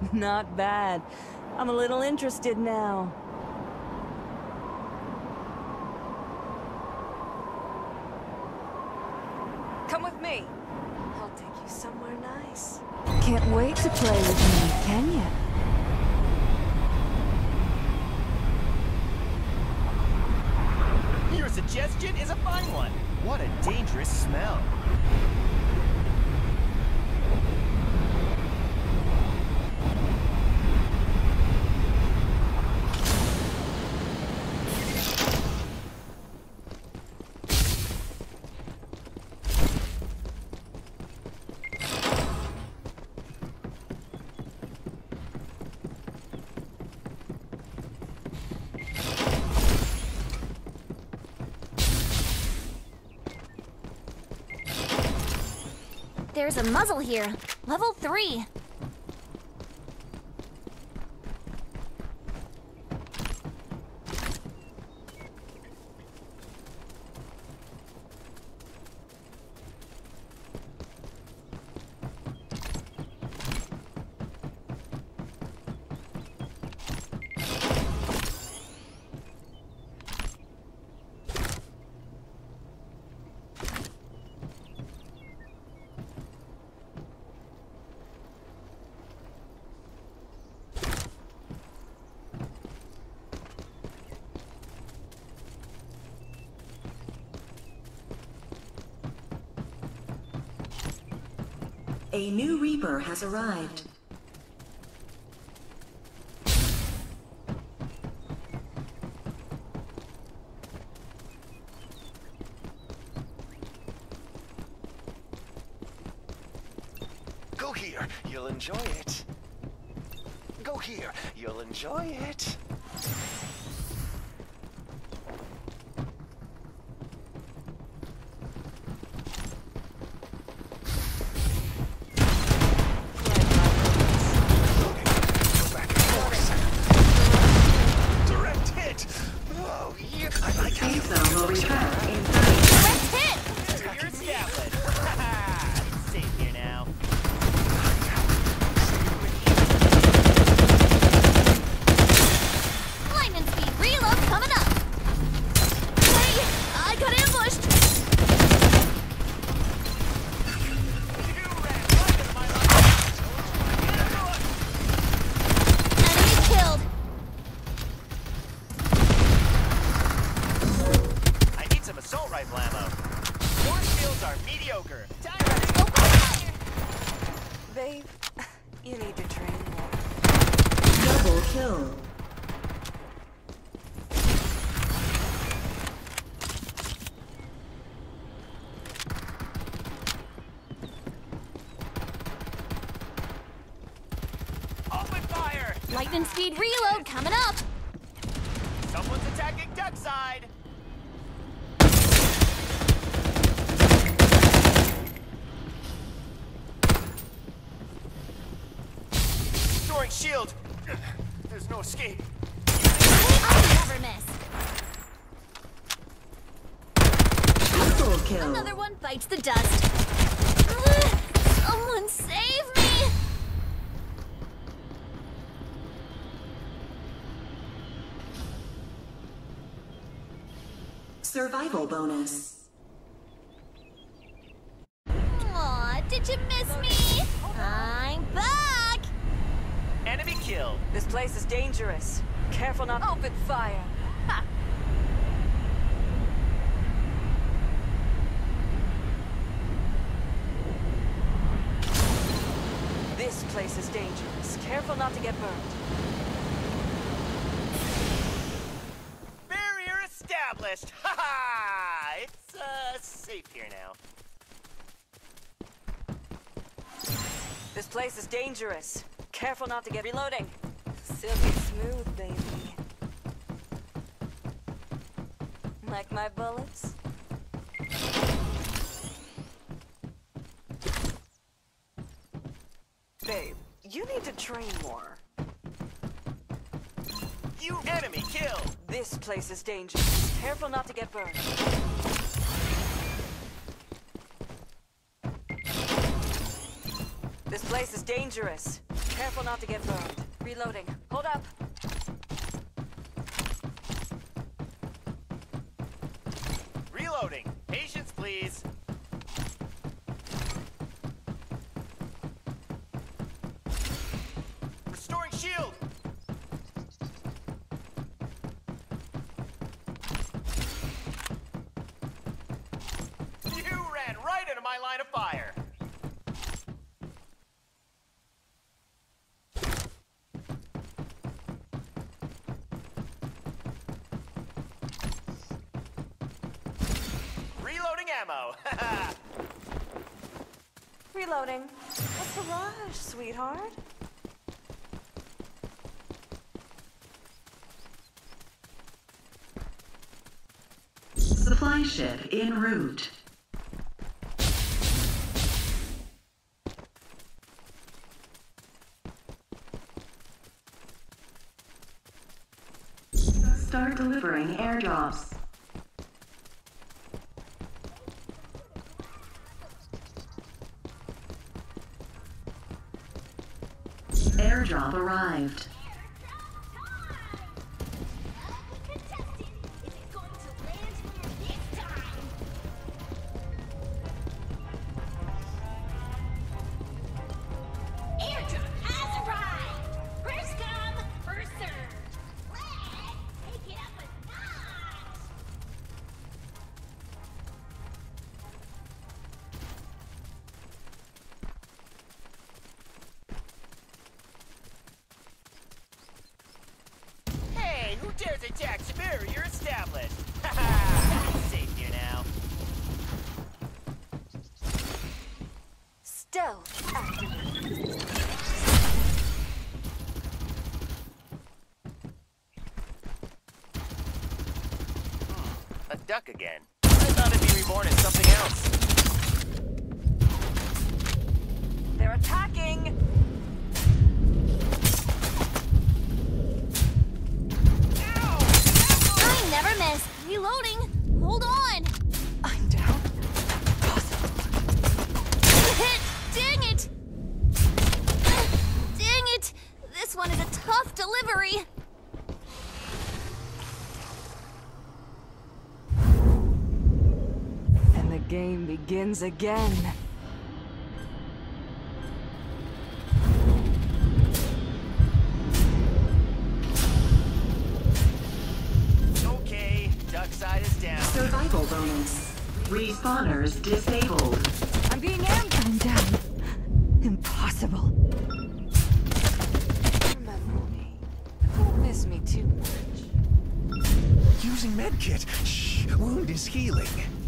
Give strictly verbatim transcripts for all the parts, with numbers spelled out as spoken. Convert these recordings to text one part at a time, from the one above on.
Not bad. I'm a little interested now. Come with me. I'll take you somewhere nice. Can't wait to play with me, can ya? Your suggestion is a fine one. What a dangerous smell. There's a muzzle here. Level three. A new Reaper has arrived. Go here, you'll enjoy it. Go here, you'll enjoy it. Babe, you need to train more. Double kill. Open fire! Lightning speed reload coming up. Someone's attacking duck side. Restoring shield. There's no escape. I'll never miss. Triple kill. Another one bites the dust. Ugh, someone save me! Survival bonus. Aw, did you miss me? I'm back! Enemy kill. This place is dangerous. Careful not to open fire. Ha! This place is dangerous. Careful not to get burned. Barrier established. Ha ha! It's uh safe here now. This place is dangerous. Careful not to get reloading. Silky smooth, baby. Like my bullets? Babe, you need to train more. You enemy kill. This place is dangerous. Careful not to get burned. This place is dangerous. Careful not to get burned. Reloading. Hold up. Reloading. Patience, please. Restoring shield. You ran right into my line of fire. Reloading ammo. Reloading. What's the rush, sweetheart? Supply ship en route. Start delivering airdrops. Airdrop arrived. Contested, is it going to land this time? Airdrop has arrived! First come, first served. Let's take it up a notch! Hey, who dares attack superior established? Haha! Safe here now. Stealth activated. A duck again. I thought it'd be reborn as something else. They're attacking! I never miss. Reloading. Hold on. I'm down. Possible. Dang it! Dang it! This one is a tough delivery. And the game begins again. Okay, duck side is down. Survival bonus. Respawners disabled. I'm being ambushed. I'm down. Impossible. Remember me. Don't miss me too much. Using medkit. Shh, wound is healing.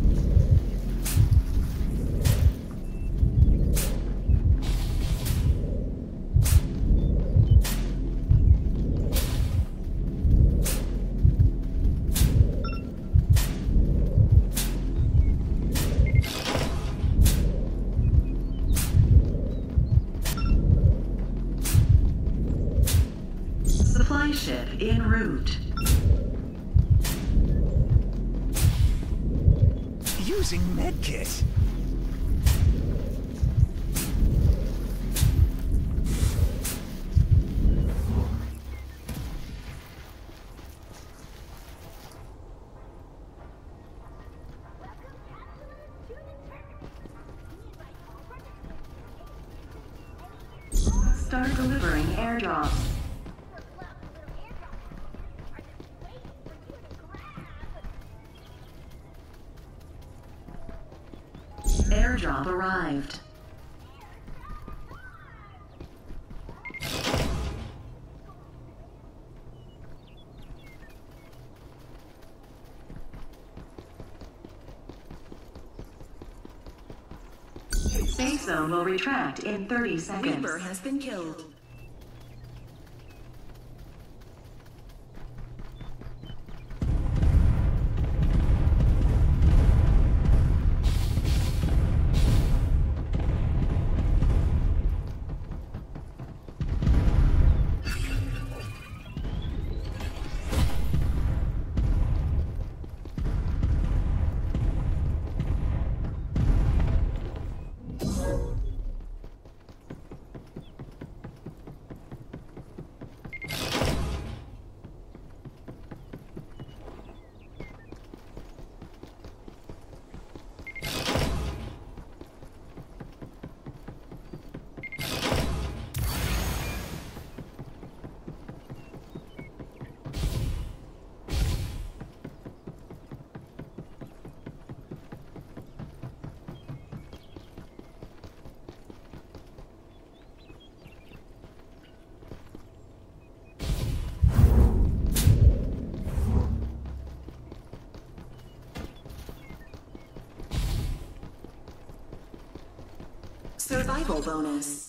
Supply ship en route. Using medkit. Start delivering airdrops. Airdrop arrived. Safe zone will retract in thirty seconds. Reaper has been killed. Survival bonus.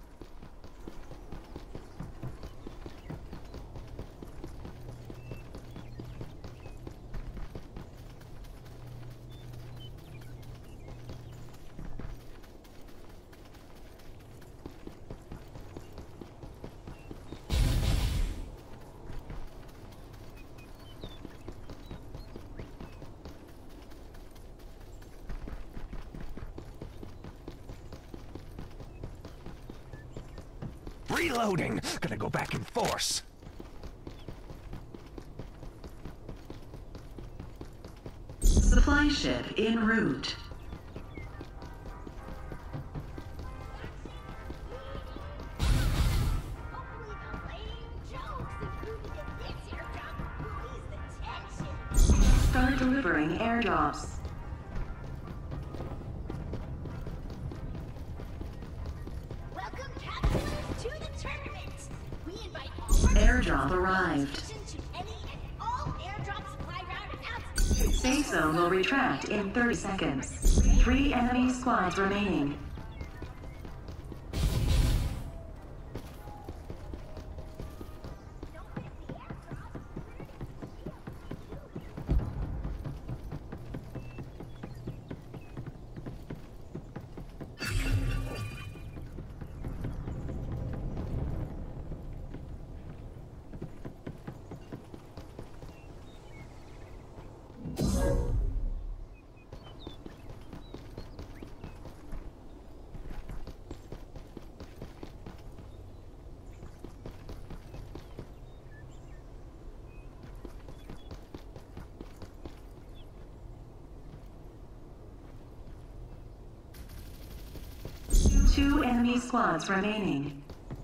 Reloading! Gonna go back in force. Supply ship en route. Hopefully the lame jokes included in this airdrop will ease the tension. Start delivering airdrops. Welcome, captains, to the tournament. We invite all Airdrop arrived. to any and all airdrop supply route announcements. Safe zone will retract in thirty seconds. Three enemy squads remaining. Don't miss the airdrop. Two enemy squads remaining.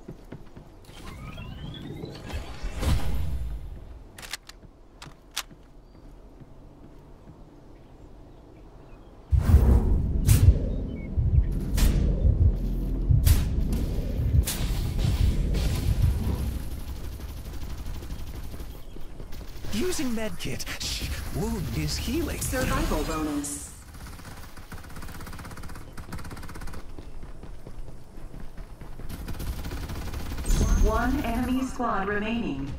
Using medkit. Shh. Wound is healing. Survival bonus. One enemy squad remaining.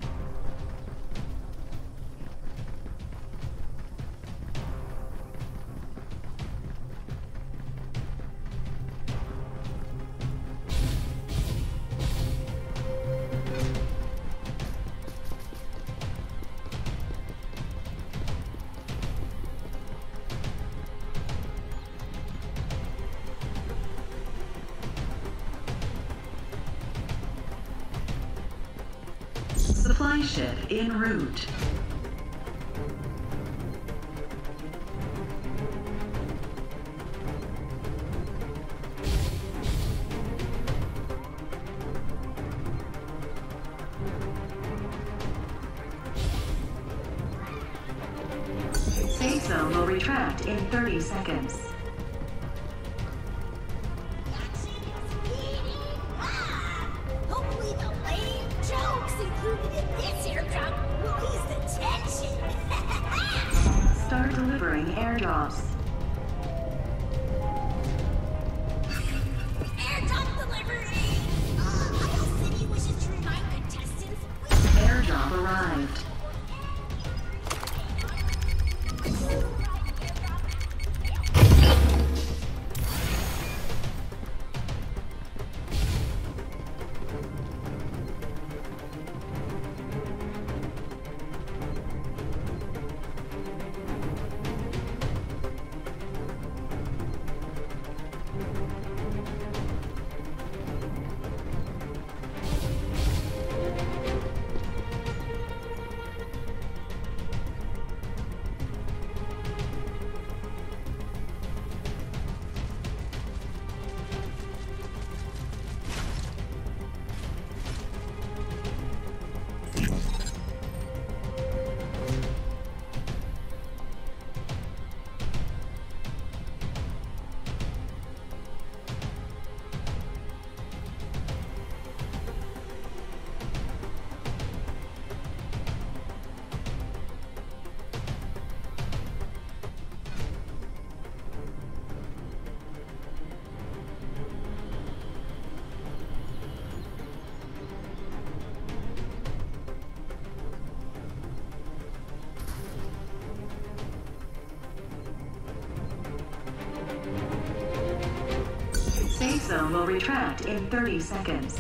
Supply ship en route. Safe zone will retract in thirty seconds. Hopefully the lame jokes included in this airdrop will ease the tension. Start delivering airdrops. Airdrop delivery! Uh, Isle City wishes to remind contestants we Airdrop arrived. zone will retract in thirty seconds.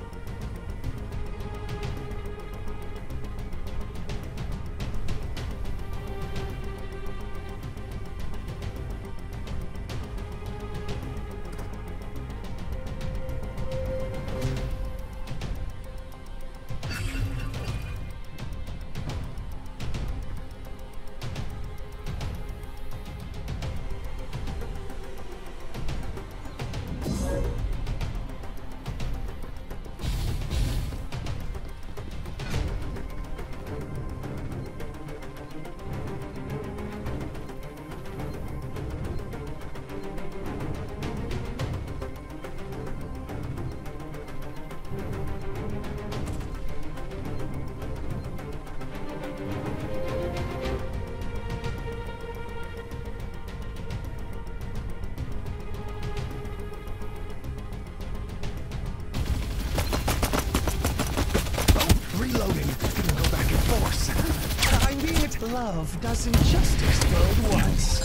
Reloading. Gonna go back in force. I mean it. Love doesn't just explode once.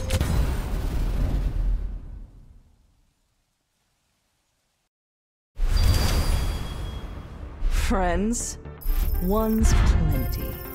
Friends, one's plenty.